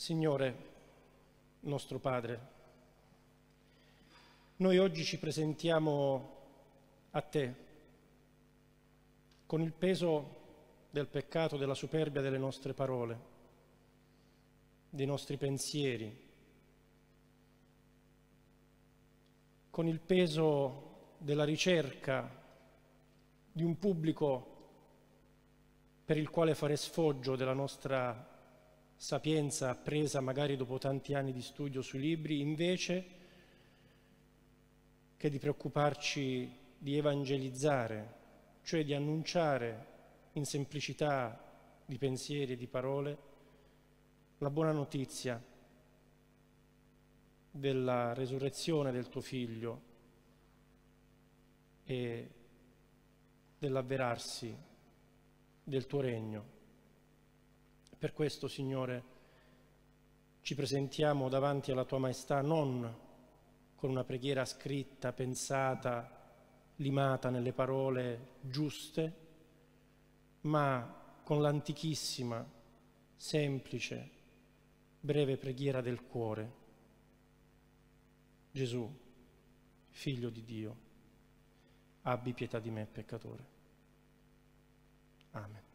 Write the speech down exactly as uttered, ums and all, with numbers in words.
Signore, nostro Padre, noi oggi ci presentiamo a Te con il peso del peccato, della superbia delle nostre parole, dei nostri pensieri, con il peso della ricerca di un pubblico per il quale fare sfoggio della nostra sapienza appresa magari dopo tanti anni di studio sui libri, invece che di preoccuparci di evangelizzare, cioè di annunciare in semplicità di pensieri e di parole la buona notizia della resurrezione del Tuo Figlio e dell'avverarsi del Tuo regno. Per questo, Signore, ci presentiamo davanti alla Tua Maestà non con una preghiera scritta, pensata, limata nelle parole giuste, ma con l'antichissima, semplice, breve preghiera del cuore. Gesù, Figlio di Dio, abbi pietà di me, peccatore. Amen.